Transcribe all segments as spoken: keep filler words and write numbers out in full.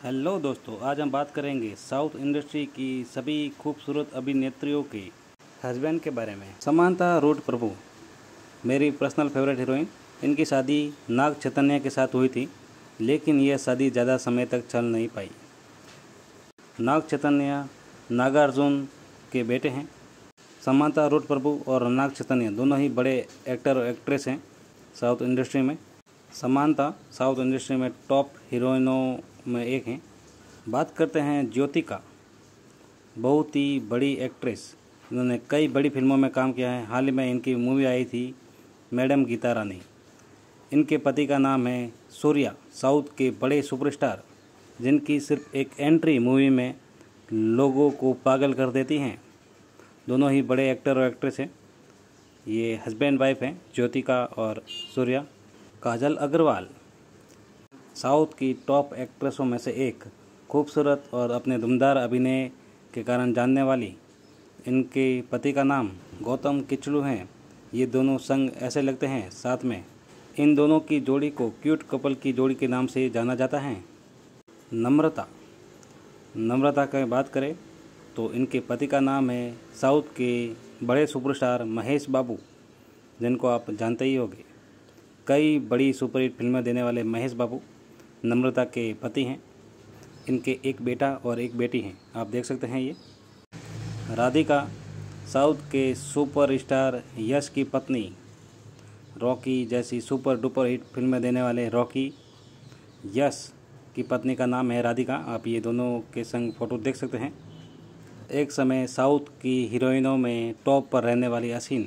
Hello दोस्तों, आज हम बात करेंगे साउथ इंडस्ट्री की सभी खूबसूरत अभिनेत्रियों के हस्बैंड के बारे में। समांथा रूट प्रभु मेरी पर्सनल फेवरेट हीरोइन। इनकी शादी नाग चैतन्य के साथ हुई थी, लेकिन यह शादी ज़्यादा समय तक चल नहीं पाई। नाग चैतन्य नागार्जुन के बेटे हैं। समांथा रूट प्रभु और नाग चैतन्य दोनों ही बड़े एक्टर और एक्ट्रेस हैं साउथ इंडस्ट्री में। समांथा साउथ इंडस्ट्री में टॉप हीरोइनों में एक हैं। बात करते हैं ज्योतिका, बहुत ही बड़ी एक्ट्रेस। इन्होंने कई बड़ी फिल्मों में काम किया है। हाल ही में इनकी मूवी आई थी मैडम गीता रानी। इनके पति का नाम है सूर्या, साउथ के बड़े सुपरस्टार, जिनकी सिर्फ एक एंट्री मूवी में लोगों को पागल कर देती हैं। दोनों ही बड़े एक्टर और एक्ट्रेस हैं। ये हस्बैंड वाइफ हैं, ज्योतिका और सूर्या। काजल अग्रवाल साउथ की टॉप एक्ट्रेसों में से एक, खूबसूरत और अपने दमदार अभिनय के कारण जानने वाली। इनके पति का नाम गौतम किचलू हैं। ये दोनों संग ऐसे लगते हैं साथ में। इन दोनों की जोड़ी को क्यूट कपल की जोड़ी के नाम से जाना जाता है। नम्रता नम्रता की बात करें तो इनके पति का नाम है साउथ के बड़े सुपरस्टार महेश बाबू, जिनको आप जानते ही होंगे। कई बड़ी सुपरहिट फिल्में देने वाले महेश बाबू नम्रता के पति हैं। इनके एक बेटा और एक बेटी हैं, आप देख सकते हैं। ये राधिका साउथ के सुपर स्टार यश की पत्नी। रॉकी जैसी सुपर डुपर हिट फिल्में देने वाले रॉकी यश की पत्नी का नाम है राधिका। आप ये दोनों के संग फ़ोटो देख सकते हैं। एक समय साउथ की हीरोइनों में टॉप पर रहने वाली असीन।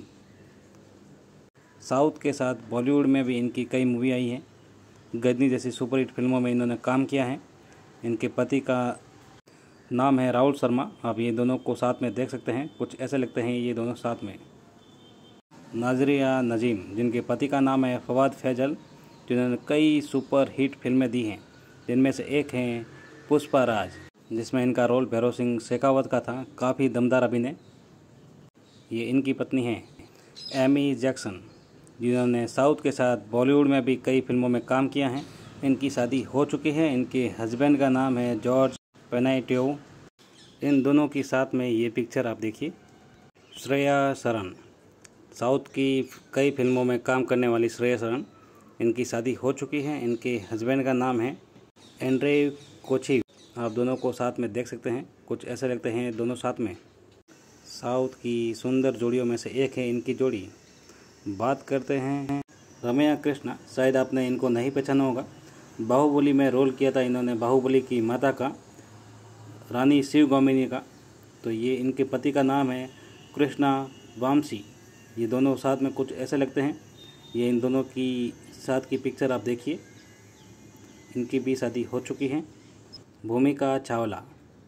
साउथ के साथ बॉलीवुड में भी इनकी कई मूवी आई हैं। गजनी जैसी सुपरहिट फिल्मों में इन्होंने काम किया है। इनके पति का नाम है राहुल शर्मा। आप ये दोनों को साथ में देख सकते हैं। कुछ ऐसे लगते हैं ये दोनों साथ में। नाजरिया नजीम, जिनके पति का नाम है फवाद फैजल, जिन्होंने कई सुपर हिट फिल्में दी हैं, जिनमें से एक हैं पुष्पा राज, जिसमें इनका रोल भैरव सिंह शेखावत का था। काफ़ी दमदार अभिनय। ये इनकी पत्नी हैं एमी जैक्सन, जिन्होंने साउथ के साथ बॉलीवुड में भी कई फिल्मों में काम किया है। इनकी शादी हो चुकी है। इनके हस्बैंड का नाम है जॉर्ज पेनाइटियो। इन दोनों की साथ में ये पिक्चर आप देखिए। श्रेया शरण, साउथ की कई फिल्मों में काम करने वाली श्रेया शरण, इनकी शादी हो चुकी है। इनके हस्बैंड का नाम है एंड्रे कोची। आप दोनों को साथ में देख सकते हैं। कुछ ऐसे लगते हैं दोनों साथ में। साउथ की सुंदर जोड़ियों में से एक है इनकी जोड़ी। बात करते हैं रम्या कृष्णा। शायद आपने इनको नहीं पहचाना होगा। बाहुबली में रोल किया था इन्होंने, बाहुबली की माता का, रानी शिवगामिनी का। तो ये इनके पति का नाम है कृष्णा वामसी। ये दोनों साथ में कुछ ऐसे लगते हैं। ये इन दोनों की साथ की पिक्चर आप देखिए। इनकी भी शादी हो चुकी है। भूमिका चावला,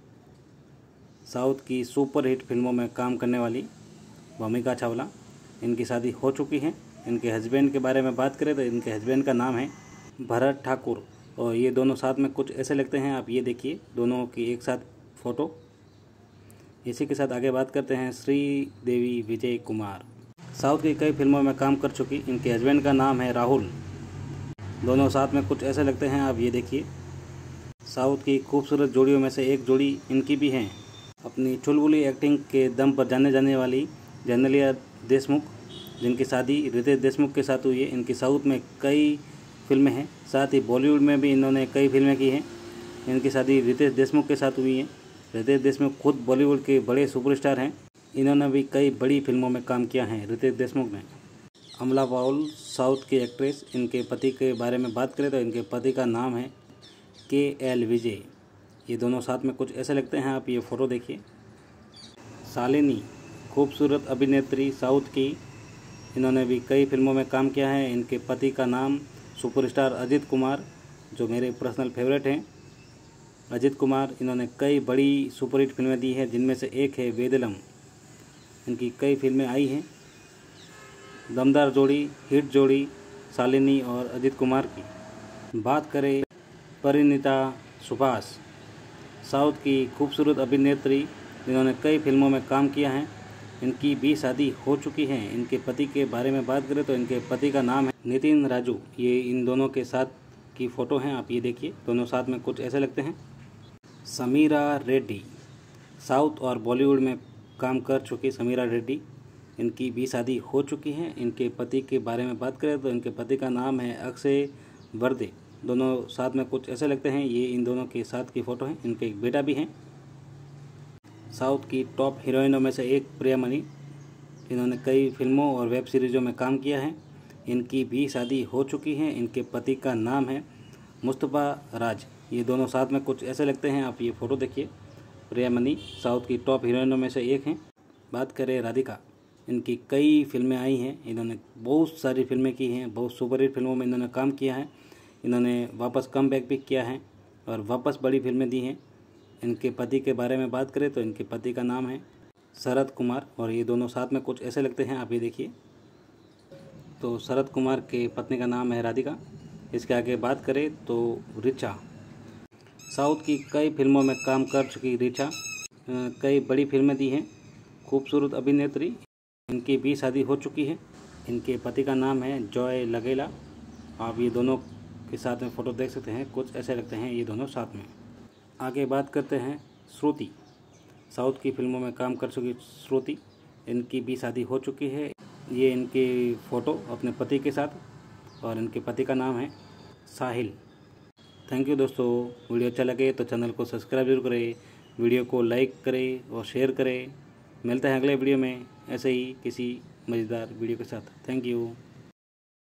साउथ की सुपर हिट फिल्मों में काम करने वाली भूमिका चावला, इनकी शादी हो चुकी है। इनके हस्बैंड के बारे में बात करें तो इनके हस्बैंड का नाम है भरत ठाकुर, और ये दोनों साथ में कुछ ऐसे लगते हैं। आप ये देखिए दोनों की एक साथ फ़ोटो। इसी के साथ आगे बात करते हैं श्रीदेवी विजय कुमार। साउथ की कई फिल्मों में काम कर चुकी। इनके हस्बैंड का नाम है राहुल। दोनों साथ में कुछ ऐसे लगते हैं। आप ये देखिए। साउथ की खूबसूरत जोड़ियों में से एक जोड़ी इनकी भी है। अपनी चुलबुली एक्टिंग के दम पर जाने जाने वाली जेनेलिया देशमुख, जिनकी शादी रितेश देशमुख के साथ हुई है। इनकी साउथ में कई फिल्में हैं, साथ ही बॉलीवुड में भी इन्होंने कई फिल्में की हैं। इनकी शादी रितेश देशमुख के साथ हुई है। रितेश देशमुख खुद बॉलीवुड के बड़े सुपरस्टार हैं। इन्होंने भी कई बड़ी फिल्मों में काम किया है रितेश देशमुख ने। अमला पाउल, साउथ की एक्ट्रेस। इनके पति के बारे में बात करें तो इनके पति का नाम है के एल विजय। ये दोनों साथ में कुछ ऐसे लगते हैं। आप ये फ़ोटो देखिए। शालिनी, खूबसूरत अभिनेत्री साउथ की। इन्होंने भी कई फिल्मों में काम किया है। इनके पति का नाम सुपरस्टार अजित कुमार, जो मेरे पर्सनल फेवरेट हैं। अजित कुमार, इन्होंने कई बड़ी सुपरहिट फिल्में दी हैं, जिनमें से एक है वेदलम। इनकी कई फिल्में आई हैं। दमदार जोड़ी, हिट जोड़ी शालिनी और अजित कुमार की। बात करें परिणीता सुभाष, साउथ की खूबसूरत अभिनेत्री, जिन्होंने कई फिल्मों में काम किया है। इनकी भी शादी हो चुकी है। इनके पति के बारे में बात करें तो इनके पति का नाम है नितिन राजू। ये इन दोनों के साथ की फ़ोटो हैं। आप ये देखिए। दोनों साथ में कुछ ऐसे लगते हैं। समीरा रेड्डी, साउथ और बॉलीवुड में काम कर चुकी समीरा रेड्डी, इनकी भी शादी हो चुकी है। इनके पति के बारे में बात करें तो इनके पति का नाम है अक्षय वर्दे। दोनों साथ में कुछ ऐसे लगते हैं। ये इन दोनों के साथ की फ़ोटो है। इनके एक बेटा भी हैं। साउथ की टॉप हीरोइनों में से एक प्रियामणि, इन्होंने कई फिल्मों और वेब सीरीज़ों में काम किया है। इनकी भी शादी हो चुकी है। इनके पति का नाम है मुस्तफ़ा राज। ये दोनों साथ में कुछ ऐसे लगते हैं। आप ये फ़ोटो देखिए। प्रियामणि साउथ की टॉप हीरोइनों में से एक हैं। बात करें राधिका, इनकी कई फिल्में आई हैं। इन्होंने बहुत सारी फिल्में की हैं। बहुत सुपरहिट फिल्मों में इन्होंने काम किया है। इन्होंने वापस कम बैक भी किया है और वापस बड़ी फिल्में दी हैं। इनके पति के बारे में बात करें तो इनके पति का नाम है शरद कुमार और ये दोनों साथ में कुछ ऐसे लगते हैं। आप ये देखिए। तो शरद कुमार के पत्नी का नाम है राधिका। इसके आगे बात करें तो रिचा, साउथ की कई फिल्मों में काम कर चुकी रिचा, कई बड़ी फिल्में दी हैं। खूबसूरत अभिनेत्री। इनकी भी शादी हो चुकी है। इनके पति का नाम है जॉय लगेला। आप ये दोनों के साथ में फ़ोटो देख सकते हैं। कुछ ऐसे लगते हैं ये दोनों साथ में। आगे बात करते हैं श्रुति, साउथ की फिल्मों में काम कर चुकी श्रुति, इनकी भी शादी हो चुकी है। ये इनकी फ़ोटो अपने पति के साथ और इनके पति का नाम है साहिल। थैंक यू दोस्तों। वीडियो अच्छा लगे तो चैनल को सब्सक्राइब जरूर करें, वीडियो को लाइक करें और शेयर करें। मिलते हैं अगले वीडियो में ऐसे ही किसी मज़ेदार वीडियो के साथ। Thank you.